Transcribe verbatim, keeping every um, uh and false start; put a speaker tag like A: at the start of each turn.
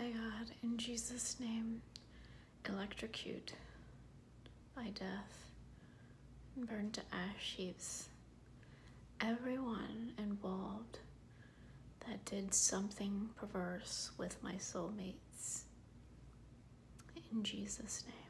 A: God, in Jesus' name, electrocute by death and burn to ash heaps everyone involved that did something perverse with my soulmates. In Jesus' name.